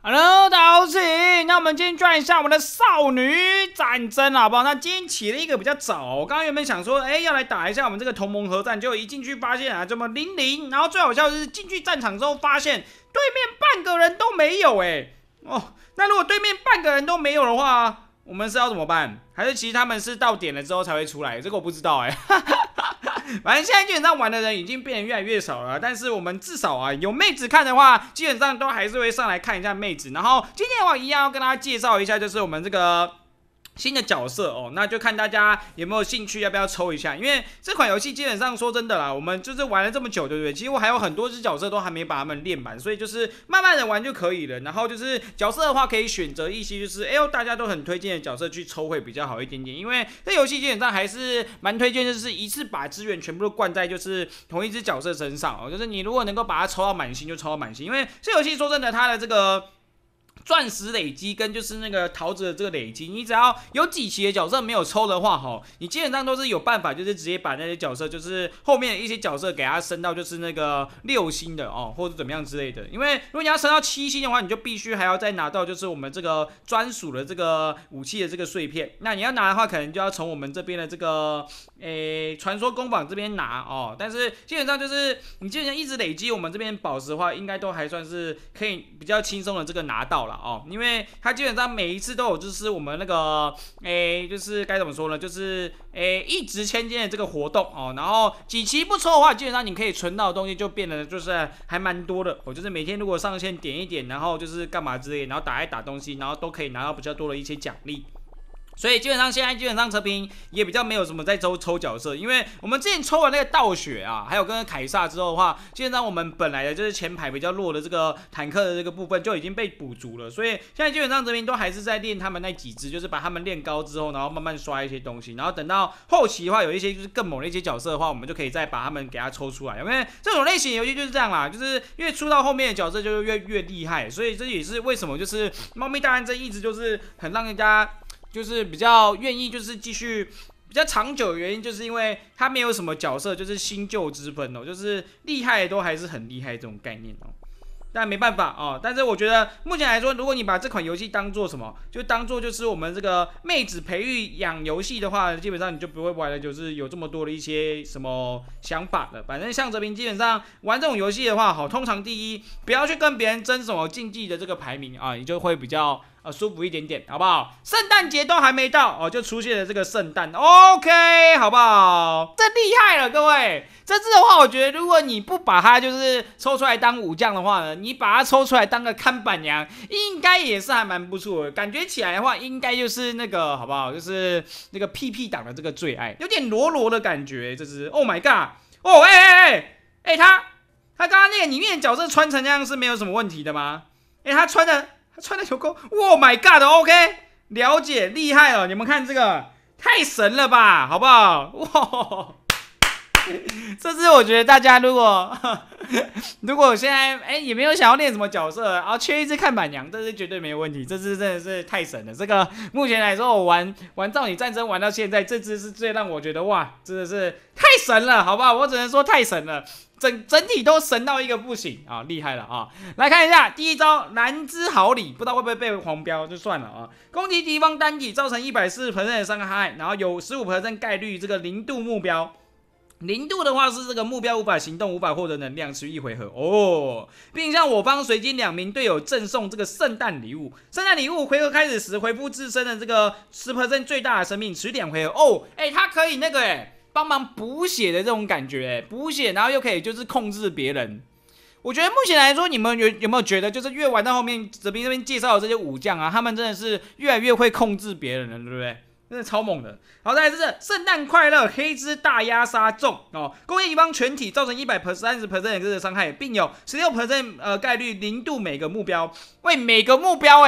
Hello，大家好，我是晴。那我们今天转一下我们的少女战争，好不好？那今天起了一个比较早，我刚刚原本想说，要来打一下我们这个同盟合战，结果一进去发现啊，这么0-0，然后最好笑的是进去战场之后发现对面半个人都没有，那如果对面半个人都没有的话，我们是要怎么办？还是其实他们是到点了之后才会出来？这个我不知道反正现在基本上玩的人已经变得越来越少了，但是我们至少啊有妹子看的话，基本上都还是会上来看一下妹子。然后今天的话一样要跟大家介绍一下，就是我们这个新的角色哦，那就看大家有没有兴趣，要不要抽一下？因为这款游戏基本上说真的啦，我们就是玩了这么久，对不对？其实我还有很多只角色都还没把他们练满，所以就是慢慢的玩就可以了。然后就是角色的话，可以选择一些就是大家都很推荐的角色去抽会比较好一点点。因为这游戏基本上还是蛮推荐，就是一次把资源全部都灌在就是同一只角色身上哦，就是你如果能够把它抽到满星就抽到满星，因为这游戏说真的，它的这个钻石累积跟就是那个桃子的这个累积，你只要有几期的角色没有抽的话，你基本上都是有办法，就是直接把那些角色，就是后面的一些角色给它升到就是那个6星的哦，或者怎么样之类的。因为如果你要升到7星的话，你就必须还要再拿到就是我们这个专属的这个武器的这个碎片。那你要拿的话，可能就要从我们这边的这个传说工坊这边拿哦。但是基本上就是你基本上一直累积我们这边宝石的话，应该都还算是可以比较轻松的这个拿到了。因为它基本上每一次都有就是我们那个就是该怎么说呢，就是一掷千金的这个活动哦，然后几期不抽的话，基本上你可以存到的东西就变得就是还蛮多的。就是每天如果上线点一点，然后就是干嘛之类，然后打一打东西，然后都可以拿到比较多的一些奖励。所以基本上现在车评也比较没有什么在抽角色，因为我们之前抽完那个道雪啊，还有跟凯撒之后的话，基本上我们本来的就是前排比较弱的这个坦克的这个部分就已经被补足了，所以现在基本上这边都还是在练他们那几只，就是把他们练高之后，然后慢慢刷一些东西，然后等到后期的话，有一些就是更猛的一些角色的话，我们就可以再把他们给他抽出来。因为这种类型的游戏就是这样啦，就是因为出到后面的角色就越厉害，所以这也是为什么就是猫咪大战争一直就是很让人家就是比较愿意就是继续比较长久的原因，就是因为它没有什么角色就是新旧之分哦，就是厉害的都还是很厉害这种概念哦。但没办法哦，但是我觉得目前来说，如果你把这款游戏当做什么，就当做就是我们这个妹子培育养游戏的话，基本上你就不会玩的就是有这么多的一些什么想法了。反正像这边基本上玩这种游戏的话，通常第一不要去跟别人争什么竞技的这个排名啊，你就会比较舒服一点点，好不好？圣诞节都还没到哦，就出现了这个圣诞 ，OK， 好不好？这厉害了，各位。这次的话，我觉得如果你不把它就是抽出来当武将的话呢，你把它抽出来当个看板娘，应该也是还蛮不错的。感觉起来的话，应该就是那个好不好？就是那个屁屁党的这个最爱，有点罗罗的感觉。这是 ，Oh my god！ 哦，他刚刚那个里面的角色穿成那样是没有什么问题的吗？他穿的有够 ，Oh my god！OK， 了解，厉害了。你们看这个，太神了吧，好不好？哇！这次我觉得大家如果现在也没有想要练什么角色，然后缺一只看板娘，这是绝对没有问题。这只真的是太神了。这个目前来说，我玩少女战争玩到现在，这只是最让我觉得哇，真的是太神了，好不好？我只能说太神了。整体都神到一个不行啊，厉害了啊！来看一下第一招蓝之好礼，不知道会不会被黄标，就算了啊。攻击敌方单体造成140%的伤害，然后有15%概率这个0度目标。0度的话是这个目标无法行动，无法获得能量，持续1回合哦，并向我方随机2名队友赠送这个圣诞礼物。圣诞礼物回合开始时恢复自身的这个10%最大的生命，持续2回合哦。它可以那个帮忙补血的这种感觉，补血然后又可以就是控制别人。我觉得目前来说，你们有没有觉得，就是越玩到后面，这边介绍的这些武将啊，他们真的是越来越会控制别人了，对不对？真的超猛的。好，再来是圣诞快乐黑之大压杀中哦，攻击敌方全体造成130%的这个伤害，并有16%概率0度每个目标。喂，每个目标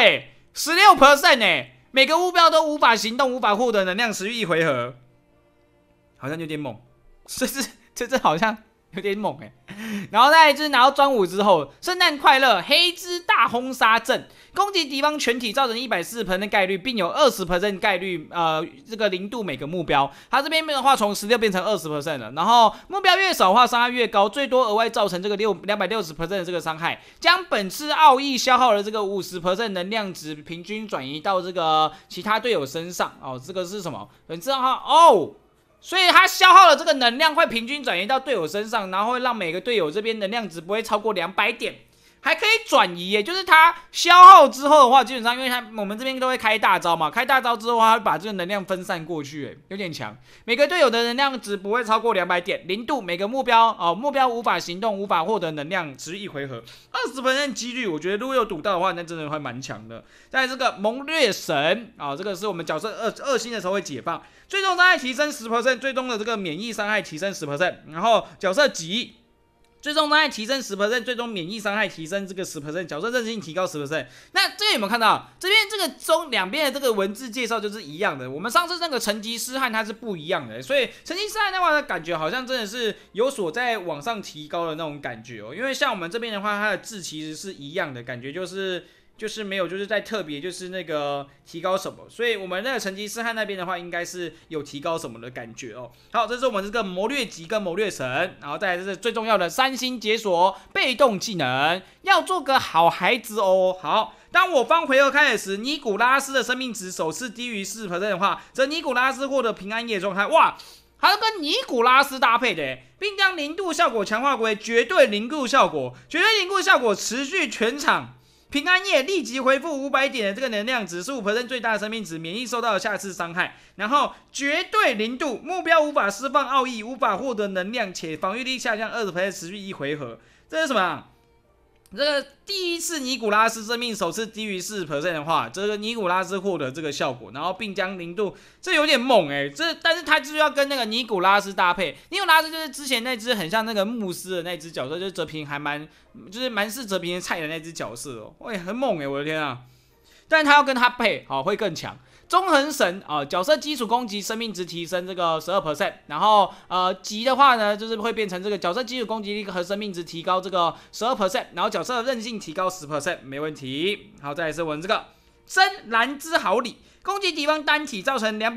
16%每个目标都无法行动，无法获得能量，持续1回合，好像有点猛。这好像有点猛然后再来就是拿到专武之后，圣诞快乐黑之大轰杀阵，攻击敌方全体造成140%的概率，并有20%概率这个0度每个目标。它这边的话从16变成20%了，然后目标越少的话伤害越高，最多额外造成这个260%的这个伤害。将本次奥义消耗的这个50%能量值平均转移到这个其他队友身上这个是什么？本次所以它消耗的这个能量会平均转移到队友身上，然后会让每个队友这边能量值不会超过200点，还可以转移就是它消耗之后的话，基本上因为我们这边都会开大招嘛，开大招之后它会把这个能量分散过去有点强。每个队友的能量值不会超过200点，0度每个目标目标无法行动，无法获得能量，持续1回合，20%几率，我觉得如果有赌到的话，那真的会蛮强的。在这个谋略神这个是我们角色2星的时候会解放。最终伤害提升 10%， 最终的这个免疫伤害提升 10%， 然后角色级最终伤害提升 10%， 最终免疫伤害提升这个 10%， 角色韧性提高 10%。那这个有没有看到？这边这个两边的这个文字介绍就是一样的。我们上次那个成吉思汗它是不一样的，所以成吉思汗的话，感觉好像真的是有所在往上提高的那种感觉因为像我们这边的话，它的字其实是一样的，感觉就是没有，就是在特别就是那个提高什么，所以我们那个成吉思汗那边的话，应该是有提高什么的感觉好，这是我们这个谋略级跟谋略神，然后再来这是最重要的3星解锁被动技能，要做个好孩子好，当我方回合开始时，尼古拉斯的生命值首次低于40%的话，则尼古拉斯获得平安夜状态。哇！它是跟尼古拉斯搭配的并将0度效果强化为绝对0度效果，绝对0度效果持续全场。平安夜立即回复500点的这个能量值，15%最大的生命值，免疫受到的下次伤害。然后绝对0度，目标无法释放奥义，无法获得能量，且防御力下降20%，持续1回合。这是什么这个第一次尼古拉斯生命首次低于40%的话，这个尼古拉斯获得这个效果，然后并将0度，这有点猛但是他就是要跟那个尼古拉斯搭配。尼古拉斯就是之前那只很像那个牧师的那只角色，就是哲平还蛮是哲平菜的那只角色很猛我的天啊！但是他要跟他配会更强。中横神角色基础攻击生命值提升这个 12%， 然后级的话呢，就是会变成这个角色基础攻击力和生命值提高这个 12%， 然后角色的韧性提高 10%， 没问题。好，再来是我们这个深蓝之好礼，攻击敌方单体造成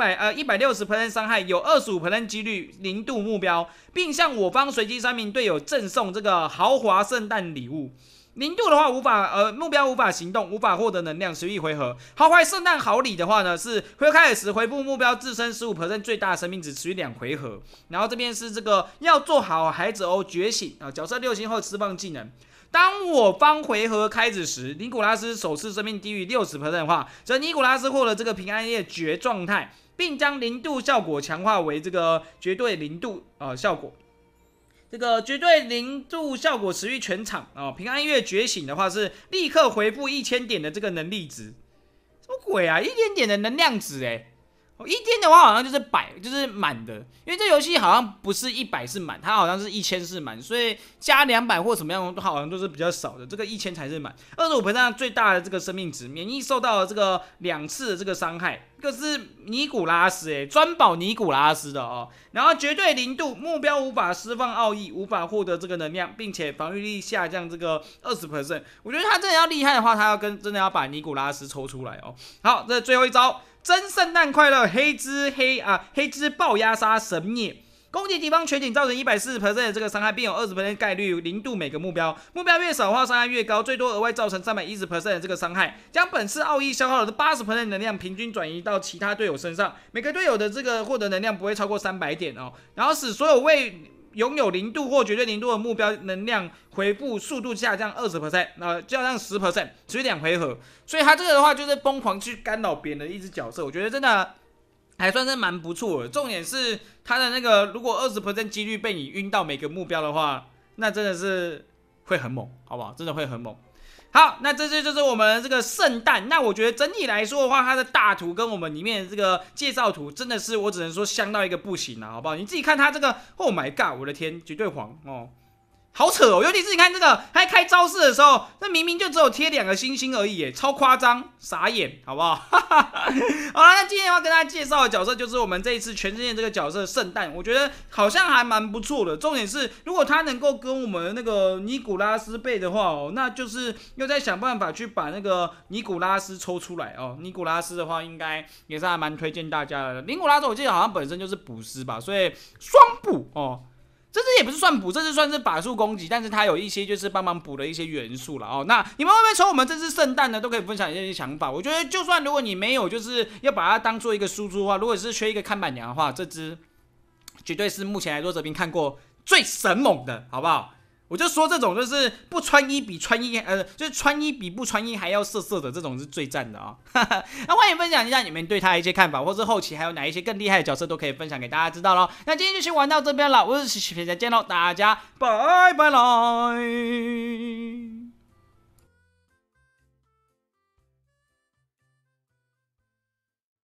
160%伤害，有25%几率0度目标，并向我方随机3名队友赠送这个豪华圣诞礼物。0度的话目标无法行动，无法获得能量，持续1回合。豪华圣诞好礼的话呢，是回合开始时回复目标自身15%最大的生命值，持续2回合。然后这边是这个要做好孩子觉醒角色6星后释放技能。当我方回合开始时，尼古拉斯首次生命低于60%的话，则尼古拉斯获得这个平安夜绝状态，并将0度效果强化为这个绝对0度效果。这个绝对0度效果持续全场平安夜觉醒的话是立刻回复1000点的这个能力值，什么鬼啊？1000点的能量值1天的话好像就是100，就是满的，因为这游戏好像不是100是满，它好像是1000是满，所以加200或什么样好像都是比较少的，这个1000才是满。25%最大的这个生命值，免疫受到了这个2次的这个伤害，这个是尼古拉斯专保尼古拉斯的然后绝对0度，目标无法释放奥义，无法获得这个能量，并且防御力下降这个20%。我觉得他真的要厉害的话，他真的要把尼古拉斯抽出来好，这最后一招。真圣诞快乐黑之爆压杀神灭，攻击敌方全体造成140%的这个伤害，并有20%的概率0度每个目标，目标越少的话伤害越高，最多额外造成310%的这个伤害。将本次奥义消耗的80%的能量平均转移到其他队友身上，每个队友的这个获得能量不会超过300点然后使所有拥有0度或绝对0度的目标能量回复速度下降20%，下降10%，持续2回合。所以他这个的话就是疯狂去干扰别人的一只角色，我觉得真的还算是蛮不错的。重点是他的那个，如果20%几率被你晕到每个目标的话，那真的是会很猛，好不好？真的会很猛。好，那这就是我们这个圣诞。那我觉得整体来说的话，它的大图跟我们里面的这个介绍图，真的是我只能说香到一个不行好不好？你自己看它这个 ，Oh my God， 我的天，绝对黄好扯哦，尤其是你看这个，他开招式的时候，那明明就只有贴2个星星而已耶，超夸张，傻眼，好不好？好了，那今天要跟大家介绍的角色就是我们这一次全世界这个角色圣诞，我觉得好像还蛮不错的。重点是，如果他能够跟我们的那个尼古拉斯配的话哦，那就是又在想办法去把那个尼古拉斯抽出来哦。尼古拉斯的话，应该也是还蛮推荐大家的。尼古拉斯我记得好像本身就是补师吧，所以双补哦。这只也不是算补，这只算是法术攻击，但是它有一些就是帮忙补的一些元素了哦。那你们会不会抽我们这只圣诞呢？都可以分享一些想法。我觉得就算如果你没有就是要把它当做一个输出的话，如果是缺一个看板娘的话，这只绝对是目前来说这边看过最神猛的，好不好？我就说这种就是不穿衣比穿衣，就是穿衣比不穿衣还要色色的这种是最赞的啊、哦！那欢迎分享一下你们对他的一些看法，或是后期还有哪一些更厉害的角色都可以分享给大家知道咯。那今天就先玩到这边了，我是徐徐，再见喽，大家拜拜啦！